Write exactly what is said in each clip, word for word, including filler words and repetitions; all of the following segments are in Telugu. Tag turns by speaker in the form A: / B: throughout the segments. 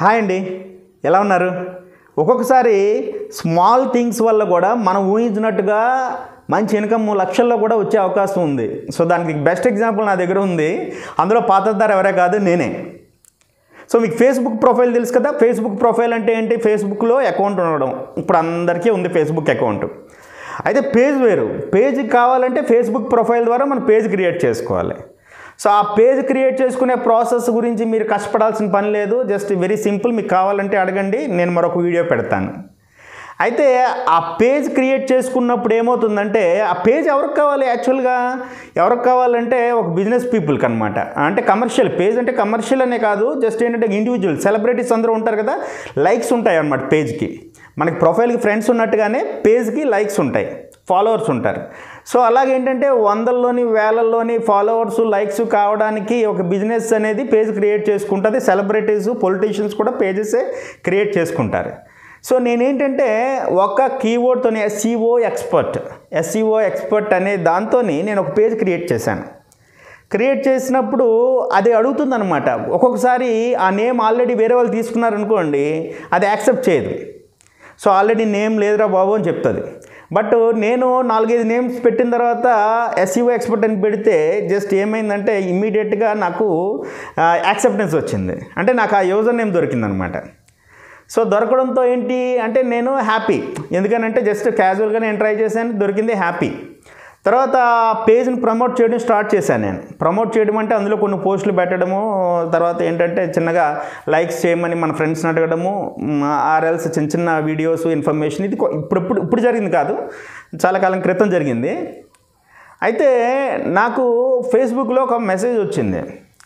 A: హాయ్ అండి, ఎలా ఉన్నారు? ఒక్కొక్కసారి స్మాల్ థింగ్స్ వల్ల కూడా మనం ఊహించినట్టుగా మంచి ఇన్కమ్ లక్షల్లో కూడా వచ్చే అవకాశం ఉంది. సో దానికి బెస్ట్ ఎగ్జాంపుల్ నా దగ్గర ఉంది. అందులో పాత్రధారి ఎవరే కాదు, నేనే. సో మీకు ఫేస్బుక్ ప్రొఫైల్ తెలుసు కదా. ఫేస్బుక్ ప్రొఫైల్ అంటే ఏంటి? ఫేస్బుక్లో అకౌంట్ ఉండడం. ఇప్పుడు అందరికీ ఉంది ఫేస్బుక్ అకౌంట్. అయితే పేజ్ వేరు. పేజ్ కావాలంటే ఫేస్బుక్ ప్రొఫైల్ ద్వారా మనం పేజ్ క్రియేట్ చేసుకోవాలి. సో ఆ పేజ్ క్రియేట్ చేసుకునే ప్రాసెస్ గురించి మీరు కష్టపడాల్సిన పని లేదు. Just very simple. మీకు కావాలంటే అడగండి, నేను మరొక వీడియో పెడతాను. అయితే ఆ పేజ్ క్రియేట్ చేసుకున్నప్పుడు ఏమవుతుందంటే, ఆ పేజ్ ఎవరికి కావాలి? యాక్చువల్గా ఎవరికి కావాలంటే ఒక బిజినెస్ పీపుల్కి అనమాట. అంటే కమర్షియల్ పేజ్ అంటే కమర్షియల్ అనే కాదు, జస్ట్ ఏంటంటే ఇండివిజువల్ సెలబ్రిటీస్ అందరూ ఉంటారు కదా, లైక్స్ ఉంటాయి అన్నమాట పేజ్కి. మనకి ప్రొఫైల్కి ఫ్రెండ్స్ ఉన్నట్టుగానే పేజ్కి లైక్స్ ఉంటాయి, ఫాలోవర్స్ ఉంటారు. సో అలాగేంటంటే వందల్లోని వేలల్లోని ఫాలోవర్స్ లైక్స్ కావడానికి ఒక బిజినెస్ అనేది పేజ్ క్రియేట్ చేసుకుంటుంది. సెలబ్రిటీస్ పొలిటీషియన్స్ కూడా పేజెసే క్రియేట్ చేసుకుంటారు. సో నేనేంటంటే ఒక కీవర్డ్తో ఎస్ఈఓ ఎక్స్పర్ట్ ఎస్ఈఓ ఎక్స్పర్ట్ అనే దాంతో నేను ఒక పేజ్ క్రియేట్ చేశాను. క్రియేట్ చేసినప్పుడు అది అడుగుతుందన్నమాట. ఒక్కొక్కసారి ఆ నేమ్ ఆల్రెడీ వేరే వాళ్ళు తీసుకున్నారనుకోండి, అది యాక్సెప్ట్ చేయదు. సో ఆల్రెడీ నేమ్ లేదురా బాబు అని చెప్తుంది. బట్ నేను నాలుగైదు నేమ్స్ పెట్టిన తర్వాత ఎస్ఈఓ ఎక్స్పర్ట్ అని పెడితే జస్ట్ ఏమైందంటే ఇమ్మీడియట్గా నాకు యాక్సెప్టెన్స్ వచ్చింది. అంటే నాకు ఆ యూజర్ నేమ్ దొరికిందనమాట. సో దొరకడంతో ఏంటి అంటే నేను హ్యాపీ. ఎందుకనంటే జస్ట్ క్యాజువల్గా నేను ట్రై చేశాను, దొరికింది, హ్యాపీ. తర్వాత పేజ్ని ప్రమోట్ చేయడం స్టార్ట్ చేశాను. నేను ప్రమోట్ చేయడం అంటే అందులో కొన్ని పోస్టులు పెట్టడము, తర్వాత ఏంటంటే చిన్నగా లైక్స్ చేయమని మన ఫ్రెండ్స్ని అడగడము, ఆర్ఎల్స్ చిన్న చిన్న వీడియోస్ ఇన్ఫర్మేషన్. ఇది ఇప్పుడు ఇప్పుడు ఇప్పుడు జరిగింది కాదు, చాలా కాలం క్రితం జరిగింది. అయితే నాకు ఫేస్బుక్లో ఒక మెసేజ్ వచ్చింది,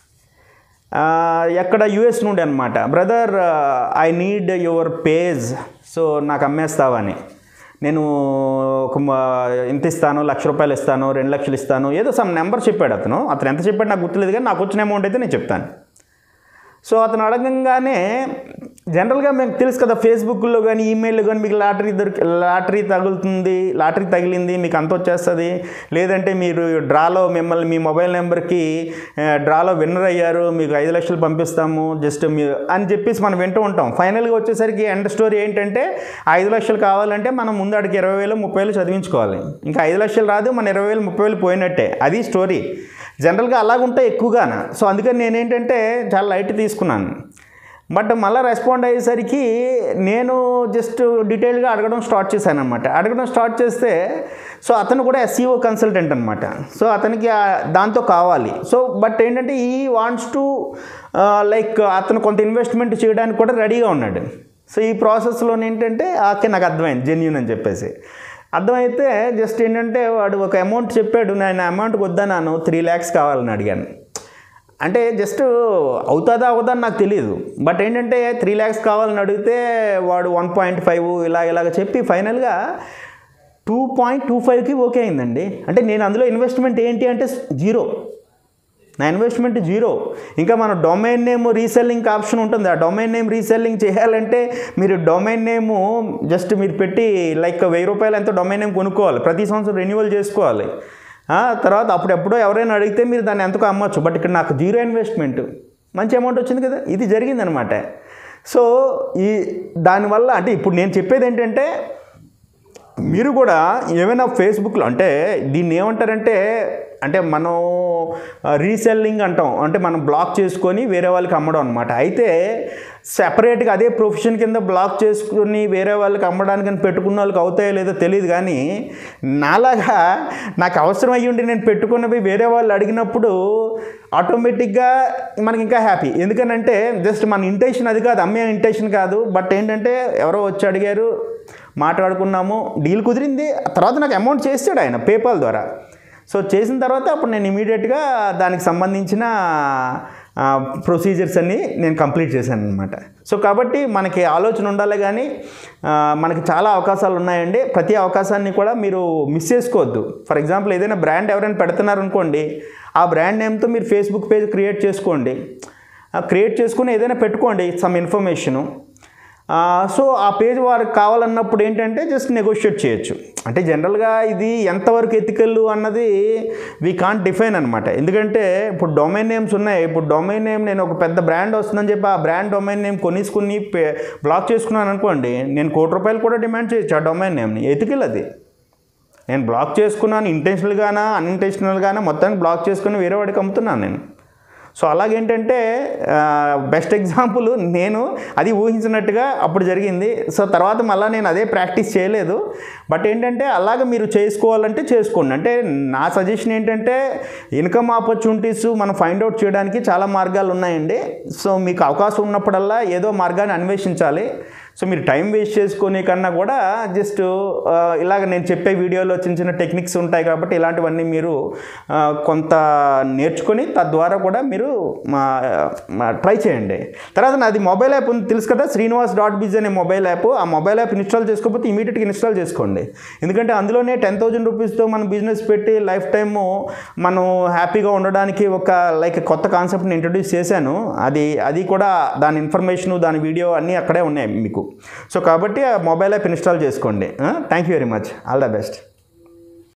A: ఎక్కడ యూఎస్ నుండి అనమాట. Brother, I need your page, so నాకు అమ్మేస్తావని. నేను ఒక ఇంత ఇస్తాను, లక్ష రూపాయలు ఇస్తాను, రెండు లక్షలు ఇస్తాను, ఏదో సమ్ నెంబర్ చెప్పాడు అతను. అతను ఎంత చెప్పాడు నాకు గుర్తులేదు, కానీ నాకు వచ్చిన అమౌంట్ అయితే నేను చెప్తాను. సో అతను అడగంగానే జనరల్గా మీకు తెలుసు కదా, ఫేస్బుక్లో కానీ ఈమెయిల్లో కానీ మీకు లాటరీ దొరికి లాటరీ తగులుతుంది, లాటరీ తగిలింది మీకు అంత వచ్చేస్తుంది, లేదంటే మీరు డ్రాలో మిమ్మల్ని మీ మొబైల్ నెంబర్కి డ్రాలో విన్నర్ అయ్యారు, మీకు ఐదు లక్షలు పంపిస్తాము జస్ట్ మీ అని చెప్పేసి మనం వింటూ ఉంటాం. ఫైనల్గా వచ్చేసరికి ఎండ్ స్టోరీ ఏంటంటే, ఐదు లక్షలు కావాలంటే మనం ముందు అడిగి ఇరవై వేలు ముప్పై వేలు చదివించుకోవాలి. ఇంకా ఐదు లక్షలు రాదు, మన ఇరవై వేలు ముప్పై వేలు పోయినట్టే. అది స్టోరీ. జనరల్గా అలాగుంటాయి ఎక్కువగాన. సో అందుకని నేనేంటంటే చాలా లైట్ తీసుకున్నాను. బట్ మళ్ళీ రెస్పాండ్ అయ్యేసరికి నేను జస్ట్ డీటెయిల్గా అడగడం స్టార్ట్ చేశాను అనమాట. అడగడం స్టార్ట్ చేస్తే సో అతను కూడా ఎస్ఈఓ కన్సల్టెంట్ అనమాట. సో అతనికి దాంతో కావాలి. సో బట్ ఏంటంటే ఈ వాంట్స్ టు లైక్ అతను కొంత ఇన్వెస్ట్మెంట్ చేయడానికి కూడా రెడీగా ఉన్నాడు. సో ఈ ప్రాసెస్లో ఏంటంటే ఓకే నాకు అర్థమైంది జెన్యూన్ అని చెప్పేసి. అర్థమైతే జస్ట్ ఏంటంటే వాడు ఒక అమౌంట్ చెప్పాడు, నేను అమౌంట్కి వద్దన్నాను, త్రీ ల్యాక్స్ కావాలని అడిగాను. అంటే జస్ట్ అవుతుందా అవుదా అని నాకు తెలియదు. బట్ ఏంటంటే త్రీ ల్యాక్స్ కావాలని అడిగితే వాడు వన్ పాయింట్ ఫైవ్ ఇలా ఇలాగ చెప్పి ఫైనల్గా టూ పాయింట్ టూ ఫైవ్కి ఓకే అయిందండి. అంటే నేను అందులో ఇన్వెస్ట్మెంట్ ఏంటి అంటే జీరో. నా ఇన్వెస్ట్మెంట్ జీరో. ఇంకా మన డొమైన్ నేమ్ రీసెల్లింగ్ ఆప్షన్ ఉంటుంది. ఆ డొమైన్ నేమ్ రీసెల్లింగ్ చేయాలంటే మీరు డొమైన్ నేము జస్ట్ మీరు పెట్టి లైక్ వెయ్యి రూపాయలు ఎంతో డొమైన్ నేమ్ కొనుక్కోవాలి, ప్రతి సంవత్సరం రెన్యువల్ చేసుకోవాలి. తర్వాత అప్పుడెప్పుడో ఎవరైనా అడిగితే మీరు దాన్ని ఎంతకో అమ్మొచ్చు. బట్ ఇక్కడ నాకు జీరో ఇన్వెస్ట్మెంట్, మంచి అమౌంట్ వచ్చింది కదా, ఇది జరిగిందనమాట. సో ఈ దానివల్ల అంటే ఇప్పుడు నేను చెప్పేది ఏంటంటే, మీరు కూడా ఏమైనా ఫేస్బుక్లో అంటే దీన్ని ఏమంటారంటే, అంటే మనం రీసెల్లింగ్ అంటాం, అంటే మనం బ్లాక్ చేసుకొని వేరే వాళ్ళకి అమ్మడం అనమాట. అయితే సెపరేట్గా అదే ప్రొఫెషన్ కింద బ్లాక్ చేసుకొని వేరే వాళ్ళకి అమ్మడానికి పెట్టుకున్న వాళ్ళకి అవుతాయో లేదో తెలియదు. కానీ నాలాగా నాకు అవసరం అయ్యి ఉండి నేను పెట్టుకున్నవి వేరే వాళ్ళు అడిగినప్పుడు ఆటోమేటిక్గా మనకి ఇంకా హ్యాపీ. ఎందుకనంటే జస్ట్ మన ఇంటెన్షన్ అది కాదు, అమ్మే ఇంటెన్షన్ కాదు. బట్ ఏంటంటే ఎవరో వచ్చి అడిగారు, మాట్లాడుకున్నాము, డీల్ కుదిరింది. తర్వాత నాకు అమౌంట్ చేస్తాడు ఆయన పేపాల్ ద్వారా. సో చేసిన తర్వాత అప్పుడు నేను ఇమీడియట్గా దానికి సంబంధించిన ప్రొసీజర్స్ అన్నీ నేను కంప్లీట్ చేశాను అనమాట. సో కాబట్టి మనకి ఆలోచన ఉండాలి, కానీ మనకి చాలా అవకాశాలు ఉన్నాయండి. ప్రతి అవకాశాన్ని కూడా మీరు మిస్ చేసుకోవద్దు. ఫర్ ఎగ్జాంపుల్ ఏదైనా బ్రాండ్ ఎవరైనా పెడుతున్నారనుకోండి, ఆ బ్రాండ్ నేమ్తో మీరు ఫేస్బుక్ పేజ్ క్రియేట్ చేసుకోండి. క్రియేట్ చేసుకుని ఏదైనా పెట్టుకోండి సమ్ ఇన్ఫర్మేషను. సో ఆ పేజ్ వారికి కావాలన్నప్పుడు ఏంటంటే జస్ట్ నెగోషియేట్ చేయొచ్చు. అంటే జనరల్గా ఇది ఎంతవరకు ఎథికల్ అన్నది వీ కాంట్ డిఫైన్ అనమాట. ఎందుకంటే ఇప్పుడు డొమైన్ నేమ్స్ ఉన్నాయి. ఇప్పుడు డొమైన్ నేమ్ నేను ఒక పెద్ద బ్రాండ్ వస్తుందని చెప్పి ఆ బ్రాండ్ డొమైన్ నేమ్ కొనేసుకుని బ్లాక్ చేసుకున్నాను అనుకోండి, నేను కోటి రూపాయలు కూడా డిమాండ్ చేయొచ్చు ఆ డొమైన్ నేమ్ని. ఎథికల్ అది. నేను బ్లాక్ చేసుకున్నాను ఇంటెన్షనల్గానా అన్ఇంటెన్షనల్గానా మొత్తానికి బ్లాక్ చేసుకుని వేరే వాడికి అమ్ముతున్నాను నేను. సో అలాగేంటంటే బెస్ట్ ఎగ్జాంపుల్ నేను అది ఊహించినట్టుగా అప్పుడు జరిగింది. సో తర్వాత మళ్ళీ నేను అదే ప్రాక్టీస్ చేయలేదు. బట్ ఏంటంటే అలాగ మీరు చేసుకోవాలంటే చేసుకోండి. అంటే నా సజెషన్ ఏంటంటే ఇన్కమ్ ఆపర్చునిటీస్ మనం ఫైండ్ అవుట్ చేయడానికి చాలా మార్గాలు ఉన్నాయండి. సో మీకు అవకాశం ఉన్నప్పుడల్లా ఏదో మార్గాన్ని అన్వేషించాలి. సో మీరు టైం వేస్ట్ చేసుకునే కన్నా కూడా జస్ట్ ఇలాగ నేను చెప్పే వీడియోలో చిన్న చిన్న టెక్నిక్స్ ఉంటాయి కాబట్టి ఇలాంటివన్నీ మీరు కొంత నేర్చుకొని తద్వారా కూడా మీరు ట్రై చేయండి. తర్వాత నాది మొబైల్ యాప్ ఉంది తెలుసు కదా, శ్రీనివాస్ డాట్ బిజ్ అనే మొబైల్ యాప్. ఆ మొబైల్ యాప్ ఇన్స్టాల్ చేసుకోకపోతే ఇమీడియట్గా ఇన్స్టాల్ చేసుకోండి. ఎందుకంటే అందులోనే టెన్ థౌజండ్ రూపీస్తో మనం బిజినెస్ పెట్టి లైఫ్ టైము మనం హ్యాపీగా ఉండడానికి ఒక లైక్ కొత్త కాన్సెప్ట్ని ఇంట్రడ్యూస్ చేశాను. అది అది కూడా దాని ఇన్ఫర్మేషను దాని వీడియో అన్నీ అక్కడే ఉన్నాయి మీకు. సో కాబట్టి ఆ మొబైల్ యాప్ ఇన్స్టాల్ చేసుకోండి. Thank you very much. All the best.